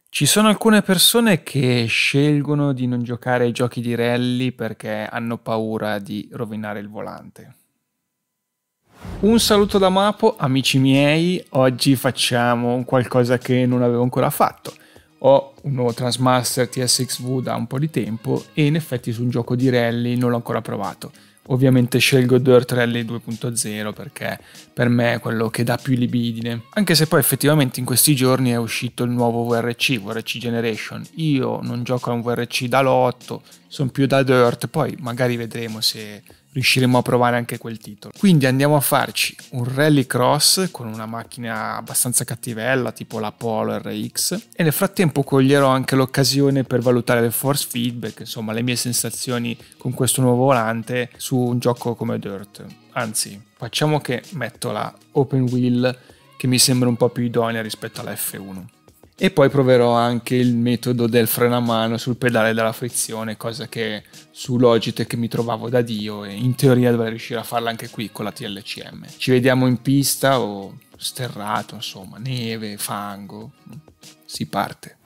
Ci sono alcune persone che scelgono di non giocare ai giochi di rally perché hanno paura di rovinare il volante. Un saluto da Mapo, amici miei, oggi facciamo un qualcosa che non avevo ancora fatto. Ho un nuovo Transmaster TSX-V da un po' di tempo e in effetti su un gioco di rally non l'ho ancora provato. Ovviamente scelgo Dirt Rally 2.0 perché per me è quello che dà più libidine. Anche se poi effettivamente in questi giorni è uscito il nuovo VRC Generation. Io non gioco a un VRC da lotto, sono più da Dirt, poi magari vedremo se riusciremo a provare anche quel titolo. Quindi andiamo a farci un rallycross con una macchina abbastanza cattivella tipo la Polo RX e nel frattempo coglierò anche l'occasione per valutare le force feedback, insomma le mie sensazioni con questo nuovo volante su un gioco come Dirt. Anzi, facciamo che metto la open wheel che mi sembra un po' più idonea rispetto alla F1. E poi proverò anche il metodo del freno a mano sul pedale della frizione, cosa che su Logitech mi trovavo da Dio e in teoria dovrei riuscire a farla anche qui con la TLCM. Ci vediamo in pista o sterrato, insomma, neve, fango. Si parte.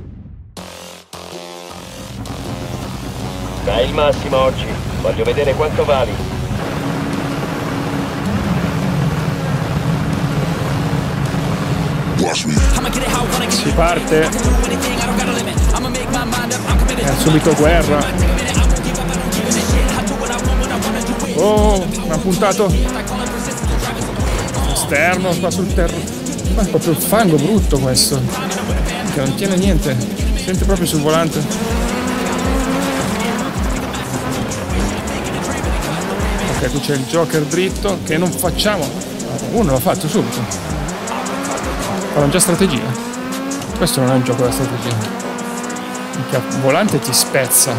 Dai il massimo oggi, voglio vedere quanto vali. Si parte. È subito guerra. Oh, mi ha puntato esterno qua sul terra. Ma è proprio fango brutto questo. Che non tiene niente. Sente proprio sul volante. Ok, qui c'è il Joker dritto che non facciamo. Uno l'ha fatto subito. Fanno già strategia. Questo non è un gioco da strategia. Il volante ti spezza.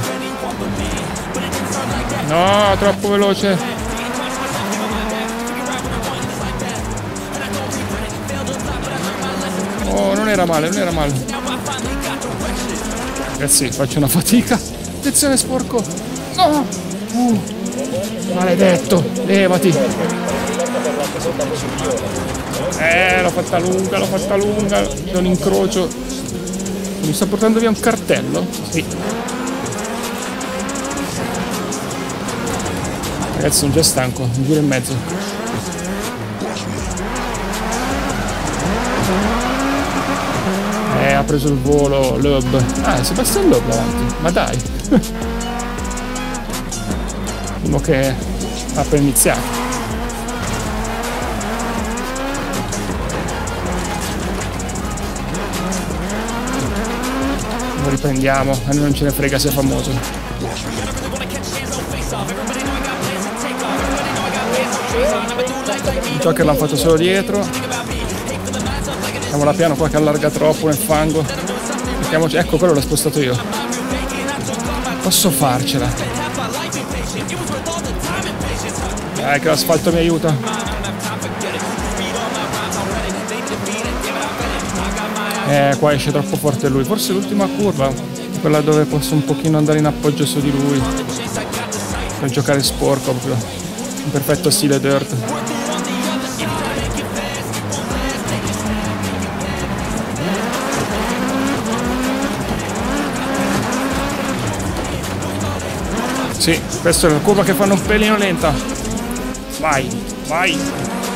No, troppo veloce. Oh, non era male, non era male. Ragazzi, faccio una fatica. Attenzione, sporco. No! Maledetto, levati. L'ho fatta lunga. C'è un incrocio. Mi sta portando via un cartello? Sì. Ragazzi, sono già stanco, un giro e mezzo. Ha preso il volo Loeb. Ah, è Sebastian Loeb davanti. Ma dai. Uno che ha appena iniziato. Lo riprendiamo, a noi non ce ne frega se è famoso. Il Joker l'hanno fatto solo dietro. Mettiamola piano qua che allarga troppo nel fango. Mettiamoci, ecco, quello l'ho spostato io. Posso farcela. Dai che l'asfalto mi aiuta. Qua esce troppo forte lui. Forse l'ultima curva, quella dove posso un pochino andare in appoggio su di lui per giocare sporco, proprio in perfetto stile Dirt. Sì, questa è la curva che fanno un pelino lenta. Vai.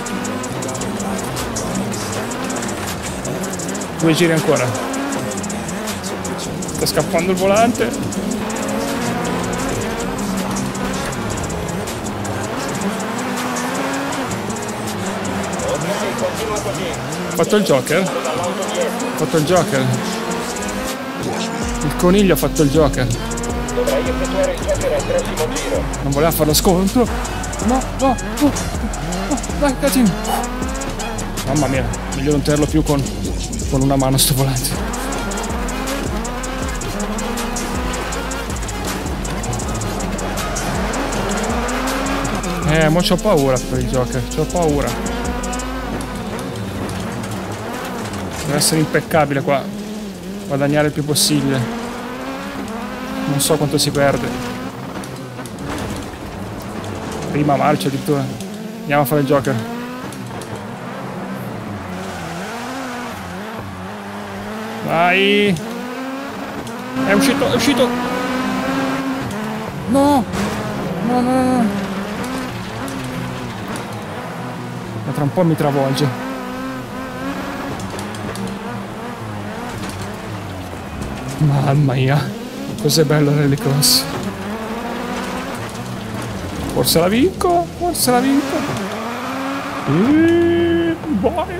2 giri ancora. Sta scappando il volante. Ha fatto il Joker? Il coniglio ha fatto il Joker. Dovrai effettuare il Joker al prossimo giro. Non voleva fare lo scontro. No. Dai, Catin. Mamma mia, meglio non tenerlo più con una mano sto volante. Mo c'ho paura per il Joker, c'ho paura. Deve essere impeccabile qua. Guadagnare il più possibile. Non so quanto si perde. Prima marcia addirittura. Andiamo a fare il Joker. Vai. È uscito, è uscito. No. No, no, no. Ma tra un po' mi travolge. Mamma mia. Cos'è bello rallycross. Forse la vinco. Forse la vinco. Boy.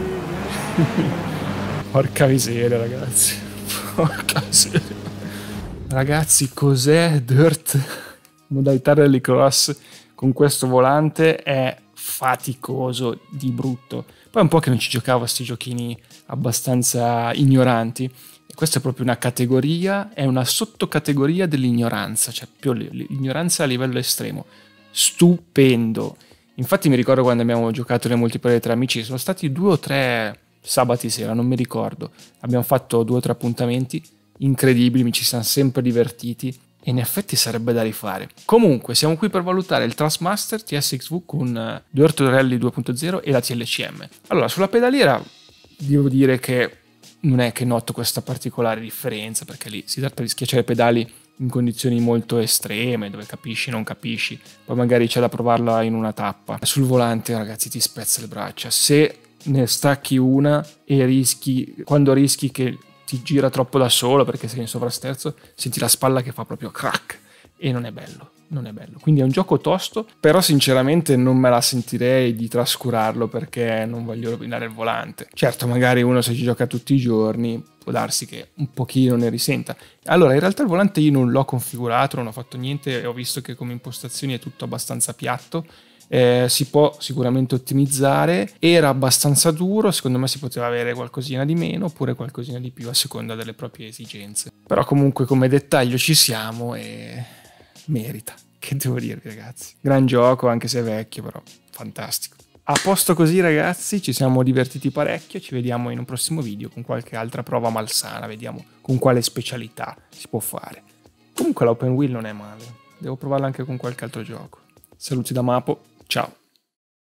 Porca miseria, ragazzi. Porca miseria. Ragazzi, cos'è Dirt? Modalità rallycross con questo volante è faticoso di brutto. Poi è un po' che non ci giocavo a sti giochini abbastanza ignoranti. E questa è proprio una categoria, è una sottocategoria dell'ignoranza, cioè più l'ignoranza a livello estremo. Stupendo. Infatti mi ricordo quando abbiamo giocato nel multiplayer tra amici, sono stati 2 o 3 sabati sera, non mi ricordo. Abbiamo fatto 2 o 3 appuntamenti incredibili, mi ci siamo sempre divertiti. E in effetti sarebbe da rifare. Comunque siamo qui per valutare il Thrustmaster TSXV con Dirt Rally 2.0 e la TLCM. Allora, sulla pedaliera devo dire che non è che noto questa particolare differenza, perché lì si tratta di schiacciare i pedali in condizioni molto estreme, dove capisci, non capisci, poi magari c'è da provarla in una tappa. Sul volante, ragazzi, ti spezza le braccia. Se ne stacchi una e rischi, quando rischi che ti gira troppo da solo perché sei in sovrasterzo, senti la spalla che fa proprio crack e non è bello, non è bello. Quindi è un gioco tosto, però sinceramente non me la sentirei di trascurarlo perché non voglio rovinare il volante. Certo, magari uno se ci gioca tutti i giorni può darsi che un pochino ne risenta. Allora, in realtà il volante io non l'ho configurato, non ho fatto niente e ho visto che come impostazioni è tutto abbastanza piatto. Si può sicuramente ottimizzare, era abbastanza duro, secondo me si poteva avere qualcosina di meno oppure qualcosina di più a seconda delle proprie esigenze, però comunque come dettaglio ci siamo e merita, che devo dirvi ragazzi, gran gioco anche se è vecchio, però fantastico. A posto così ragazzi, ci siamo divertiti parecchio, ci vediamo in un prossimo video con qualche altra prova malsana, vediamo con quale specialità si può fare. Comunque l'open wheel non è male, devo provarla anche con qualche altro gioco. Saluti da Mapo, ciao!